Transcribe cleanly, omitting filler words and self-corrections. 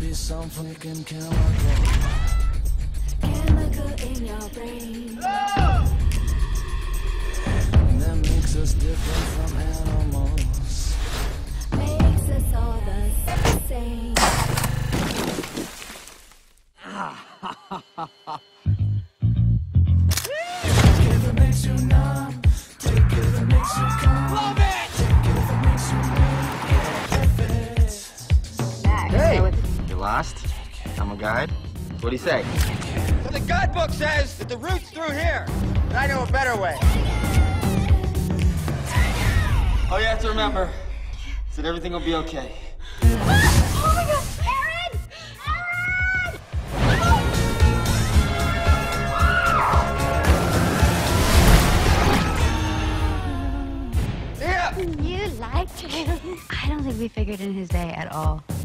be some freaking chemical in your brain that makes us different from animals, makes us all the same. Take it if it makes you numb. Take it if it makes you calm. Love it! Take it if it makes you make it fit. Hey! You lost? I'm a guide? What'd he say? Well, the guidebook says that the route's through here, and I know a better way. All you have to remember is that everything will be okay. Oh my God! Aron! Yeah! You liked him. I don't think we figured in his day at all.